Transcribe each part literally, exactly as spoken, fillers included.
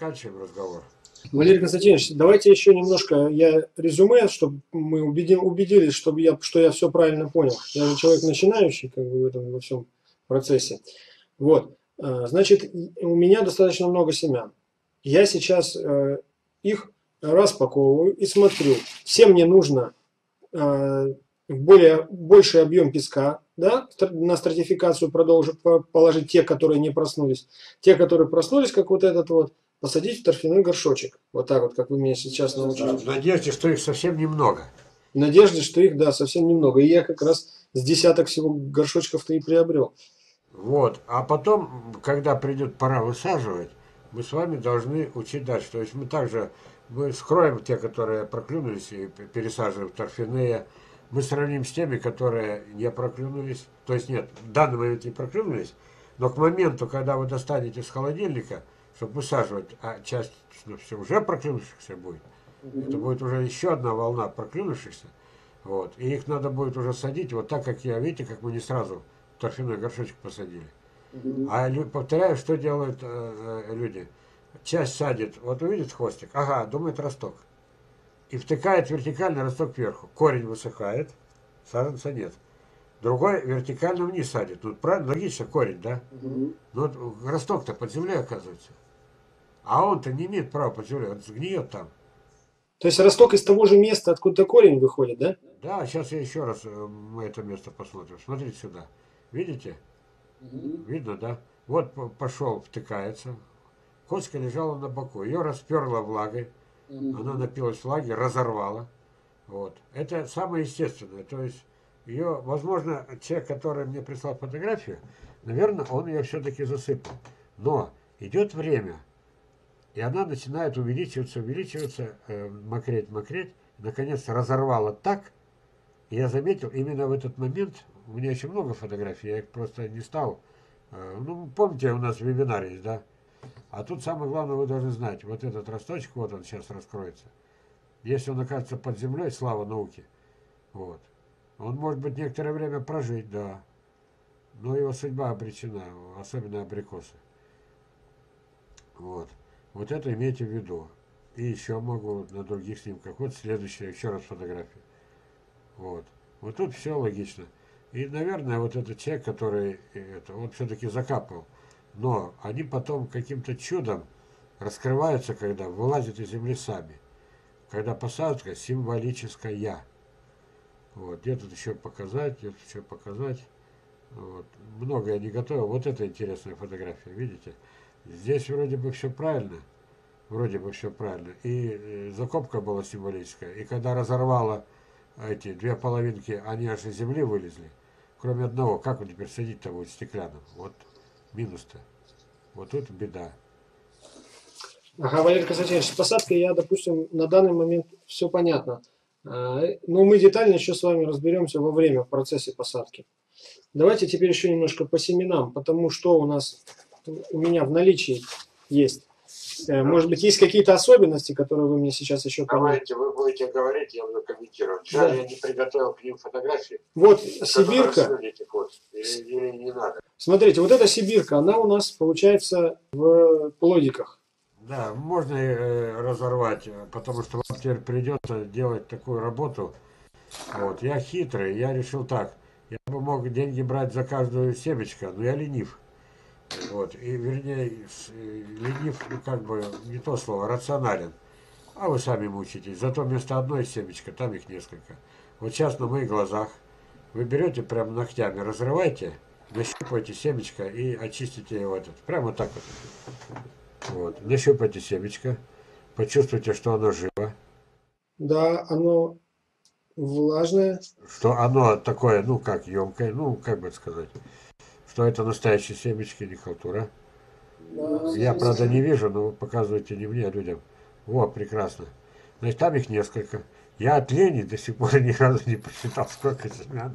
заканчиваем разговор. Валерий Константинович, давайте еще немножко я резюме, чтобы мы убедим, убедились, чтобы я, что я все правильно понял. Я же человек начинающий как бы, в этом во всем процессе. Вот. Значит, у меня достаточно много семян. Я сейчас э, их распаковываю и смотрю. Всем мне нужно э, более, больший объем песка, да, на стратификацию продолжить, положить те, которые не проснулись. Те, которые проснулись, как вот этот вот, посадить в торфяной горшочек. Вот так вот, как вы меня сейчас научили. В надежде, что их совсем немного. В надежде, что их, да, совсем немного. И я как раз с десяток всего горшочков-то и приобрел. Вот. А потом, когда придет пора высаживать, мы с вами должны учить дальше. То есть мы также мы скроем те, которые проклюнулись, и пересаживаем в торфяные. Мы сравним с теми, которые не проклюнулись. То есть нет, в данный момент не проклюнулись, но к моменту, когда вы достанете с холодильника, чтобы высаживать, а часть ну, все уже проклюнувшихся будет, mm-hmm. это будет уже еще одна волна проклюнувшихся. Вот. И их надо будет уже садить вот так, как я, видите, как мы не сразу торфяной горшочек посадили. Mm-hmm. А повторяю, что делают э, э, люди. Часть садит, вот увидит хвостик, ага, думает росток. И втыкает вертикально росток вверху. Корень высыхает, саженца нет. Другой вертикально вниз садит. Тут правильно, логично, корень, да? Mm-hmm. Но росток-то под землей оказывается. А он-то не имеет права под землей, он сгниет там. То есть росток из того же места, откуда корень выходит, да? Да, сейчас я еще раз мы это место посмотрим. Смотрите сюда. Видите? Mm-hmm. Видно, да? Вот пошел, втыкается. Костка лежала на боку. Ее расперла влагой. Mm-hmm. Она напилась влаги, разорвала. Вот. Это самое естественное. То есть ее, возможно, человек, который мне прислал фотографию, наверное, он ее все-таки засыпал. Но идет время, и она начинает увеличиваться, увеличиваться, э, мокреть, мокреть. Наконец разорвала так, и я заметил, именно в этот момент, у меня еще много фотографий, я их просто не стал. Э, ну, помните, у нас вебинар есть, да? А тут самое главное, вы должны знать, вот этот росточек, вот он сейчас раскроется. Если он окажется под землей, слава науке, вот. Он может быть некоторое время прожить, да. Но его судьба обречена, особенно абрикосы. Вот. Вот это имейте в виду. И еще могу на других снимках. Вот следующая, еще раз фотография. Вот. Вот тут все логично. И, наверное, вот этот человек, который это, он все-таки закапывал. Но они потом каким-то чудом раскрываются, когда вылазят из земли сами. Когда посадка символическая. Вот. Где тут еще показать, где тут еще показать. Вот. Много я не готовил. Вот это интересная фотография, видите? Здесь вроде бы все правильно. Вроде бы все правильно. И закопка была символическая. И когда разорвала эти две половинки, они аж из земли вылезли. Кроме одного. Как он теперь садить-то будет стеклянным? Вот минус-то. Вот тут беда. Ага, Валерий Константинович, с посадкой я, допустим, на данный момент все понятно. Но мы детально еще с вами разберемся во время, в процессе посадки. Давайте теперь еще немножко по семенам, потому что у нас, у меня в наличии есть. Может быть, есть какие-то особенности, которые вы мне сейчас еще Давайте, вы будете говорить, я буду комментировать. Жаль, да. Я не приготовил к ним фотографии. Вот сибирка. Или, или не надо. Смотрите, вот эта сибирка, она у нас получается в плодиках. Да, можно э, разорвать, потому что вам теперь придется делать такую работу. Вот. Я хитрый, я решил так. Я бы мог деньги брать за каждую семечко, но я ленив. Вот. И, вернее, ленив, ну, как бы, не то слово, рационален. А вы сами мучитесь. Зато вместо одной семечка, там их несколько. Вот сейчас на моих глазах вы берете прям ногтями, разрываете, нащупаете семечко и очистите его этот. Прямо так вот. Вот. Нащупайте семечко, почувствуйте, что оно живо. Да, оно влажное. Что оно такое, ну как, емкое, ну как бы сказать, что это настоящие семечки, не халтура. Да, я, правда, не вижу, но вы показываете не мне, а людям. Во, прекрасно. Значит, там их несколько. Я от лени до сих пор ни разу не посчитал, сколько семян.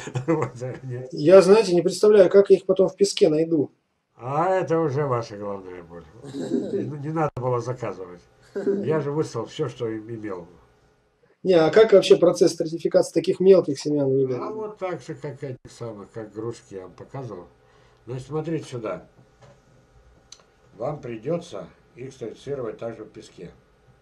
Я, знаете, не представляю, как я их потом в песке найду. А это уже ваша главная боль. Не надо было заказывать. Я же выслал все, что имел. Не, а как вообще процесс стратификации таких мелких семян выглядит? А вот так же, как этих самых, как грушки я вам показывал. Значит, смотрите сюда. Вам придется их стерилизировать также в песке.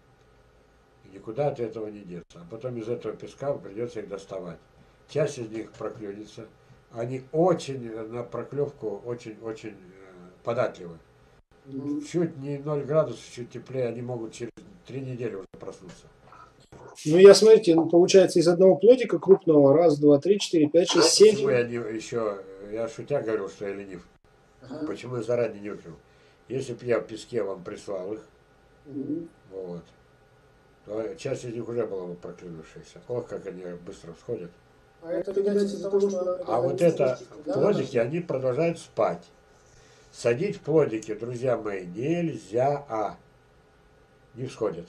И никуда от этого не деться. А потом из этого песка придется их доставать. Часть из них проклюнется. Они очень на проклевку очень-очень податливы. Чуть не ноль градусов, чуть теплее, они могут через три недели уже проснуться. Ну, я, смотрите, ну, получается, из одного плодика крупного, раз, два, три, четыре, пять, шесть, семь. Почему я не, еще, я шутя говорил, что я ленив. Ага. Почему я заранее не выкинул? Если бы я в песке вам прислал их, угу. вот, то часть из них уже была бы проклюнувшаяся. Ох, как они быстро всходят. А это, видать, из-за того, что... А вот это, да? Плодики, они продолжают спать. Садить в плодики, друзья мои, нельзя, а не всходят.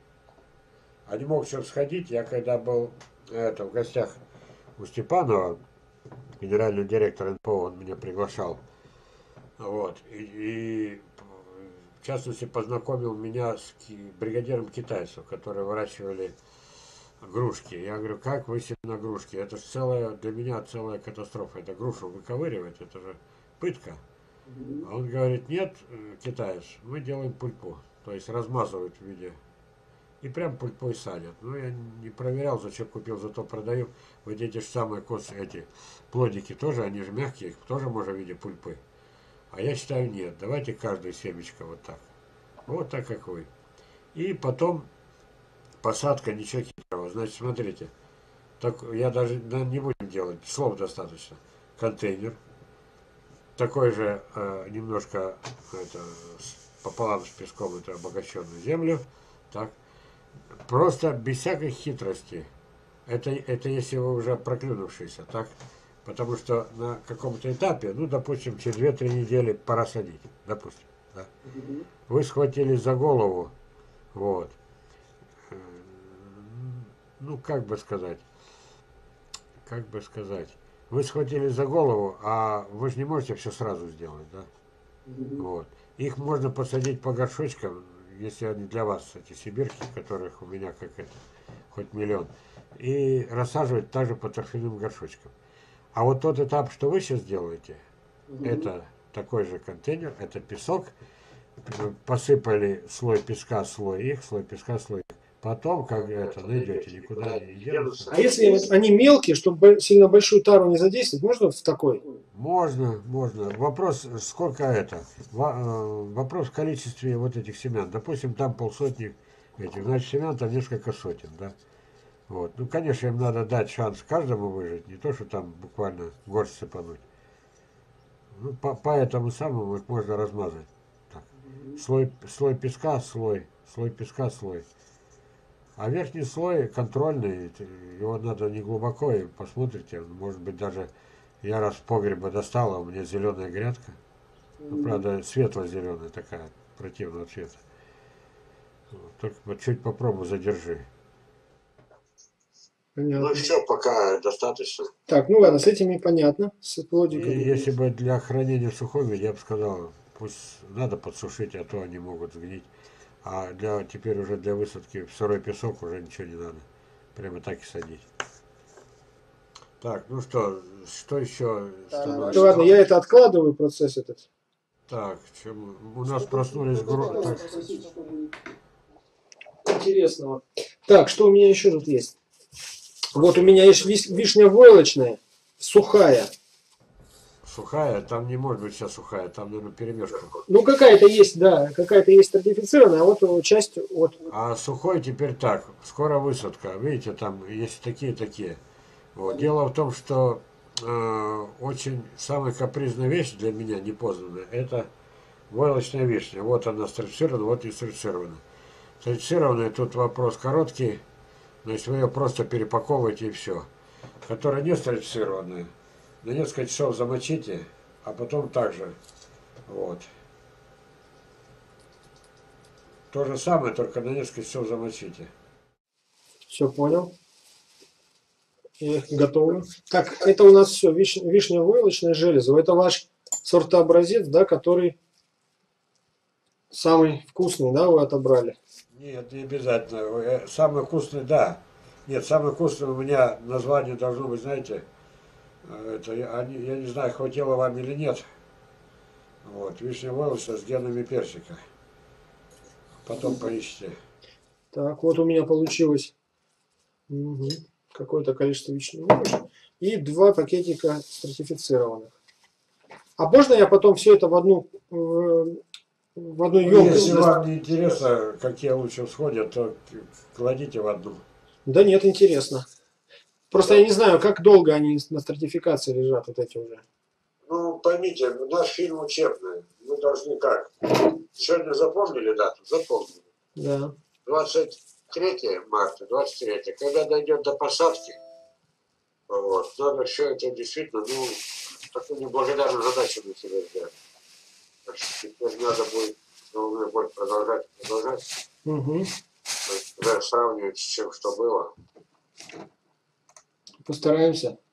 Они могут все всходить. Я когда был это, в гостях у Степанова, генерального директора эн пэ о, он меня приглашал. Вот. И, и в частности познакомил меня с бригадиром китайцев, которые выращивали грушки. Я говорю, как вы себе на грушки? Это же целая, для меня целая катастрофа. Это грушу выковыривать, это же пытка. А он говорит, нет, китаец, мы делаем пульпу. То есть размазывают в виде. И прям пульпой садят. Ну, я не проверял, зачем купил, зато продаю. Вот эти же самые косы, эти плодики тоже, они же мягкие, их тоже можно в виде пульпы. А я считаю, нет. Давайте каждую семечко вот так. Вот так, как вы. И потом посадка, ничего хитрого. Значит, смотрите. Так, я даже да, не будем делать, слов достаточно. Контейнер. Такой же э, немножко это, пополам с песком, это обогащенную землю. Так. Просто без всякой хитрости. Это, это если вы уже проклюнувшиеся, так? Потому что на каком-то этапе, ну, допустим, через две-три недели пора садить, допустим. Да? Mm-hmm. Вы схватились за голову, вот. Ну, как бы сказать, как бы сказать. Вы схватились за голову, а вы же не можете все сразу сделать, да? Mm-hmm. Вот. Их можно посадить по горшочкам, если они для вас, эти сибирки, которых у меня как это, хоть миллион, и рассаживать также по торфяным горшочкам. А вот тот этап, что вы сейчас делаете, угу. это такой же контейнер, это песок, посыпали слой песка, слой их, слой песка, слой их. Потом, как это, найдете, никуда не денутся. А если вот они мелкие, чтобы сильно большую тару не задействовать, можно в такой? Можно, можно. Вопрос, сколько это? Вопрос в количестве вот этих семян. Допустим, там полсотни этих, значит, семян там несколько сотен, да? Вот. Ну, конечно, им надо дать шанс каждому выжить, не то, что там буквально горсть сыпануть. Ну, по, по этому самому их можно размазать. Так. Слой, слой песка, слой, слой песка, слой. А верхний слой контрольный, его надо не глубоко, и посмотрите, может быть, даже я раз в погреба достала, у меня зеленая грядка. Ну, правда, светло-зеленая такая, противного цвета. Только чуть попробуй задержи. Понятно. Ну все, пока достаточно. Так, ну ладно, с этими понятно. С плодиками. Если бы для хранения в сухом виде, я бы сказал, пусть надо подсушить, а то они могут сгнить. А для, теперь уже для высадки в сырой песок уже ничего не надо. Прямо так и садить. Так, ну что, что еще? Да, ну, ладно, я это откладываю, процесс этот. Так, чем у нас проснулись гро... так. Интересного. Так, что у меня еще тут есть? Вот у меня есть вишня войлочная, сухая. Сухая? Там не может быть сейчас сухая, там, наверное, перемешка. Ну, какая-то есть, да, какая-то есть стратифицированная, а вот часть от... А сухой теперь так, скоро высадка. Видите, там есть такие-такие. Вот. Дело в том, что э, очень самая капризная вещь для меня, непознанная, это войлочная вишня. Вот она стратифицирована, вот не стратифицирована. Стратифицированная, тут вопрос короткий. Значит, вы ее просто перепаковываете и все. Которая не стратифицированная, на несколько часов замочите, а потом также. Вот. То же самое, только на несколько часов замочите. Все понял. И готово. Так, это у нас все, виш, вишня войлочная железо. Это ваш сортообразец, да, который самый вкусный, да, вы отобрали? Нет, не обязательно. Самый вкусный, да. Нет, самый вкусный у меня название должно быть, знаете, это, я, я не знаю, хватило вам или нет. Вот, вишня войлочная с генами персика. Потом поищите. Так, вот у меня получилось угу, какое-то количество ветчины и два пакетика стратифицированных. А можно я потом все это в одну в, в одну Ну, емкость? если вам не интересно, какие лучше всходят, то кладите в одну. Да нет, интересно. Просто я не знаю, как долго они на стратификации лежат, вот эти уже. Ну, поймите, наш фильм учебный. Мы должны как? Сегодня запомнили дату? Запомнили. Да. двадцать третье марта, двадцать третье. Когда дойдет до посадки, вот, надо все это действительно, ну, такую неблагодарную задачу на себя взять. Так что теперь надо будет головную боль продолжать, продолжать. Угу. То есть, сравнивать с тем, что было. Постараемся.